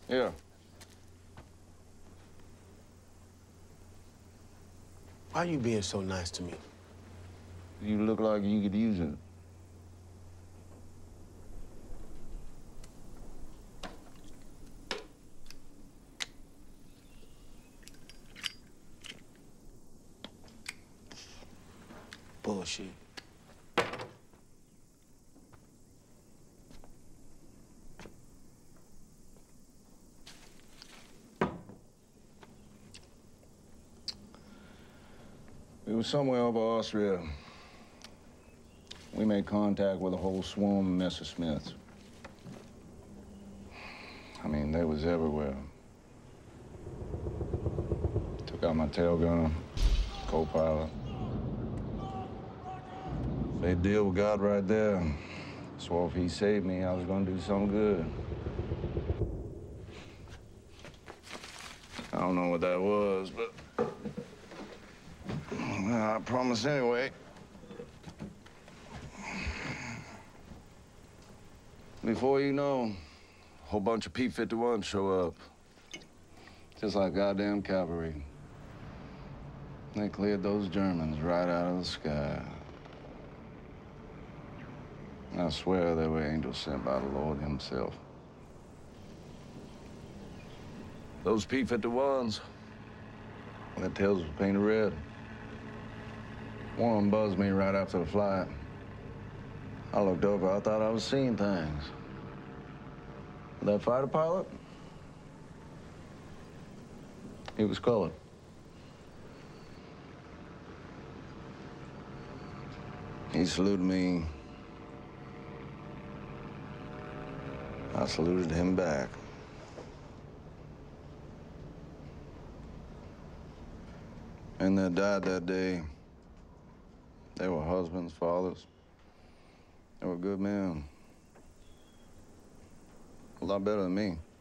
Yeah. Why you being so nice to me? You look like you could use it. Bullshit. We were somewhere over Austria. We made contact with a whole swarm of Messerschmitts. I mean, they was everywhere. Took out my tail gunner, co-pilot. They deal with God right there. Swore if he saved me, I was gonna do something good. I don't know what that was, but well, I promise anyway. Before you know, a whole bunch of P-51s show up. Just like goddamn cavalry. They cleared those Germans right out of the sky. I swear they were angels sent by the Lord himself. Those P-51s, their tails was painted red. One of them buzzed me right after the flight. I looked over, I thought I was seeing things. That fighter pilot, he was colored. He saluted me. I saluted him back. Men that died that day, they were husbands, fathers. They were good men. A lot better than me.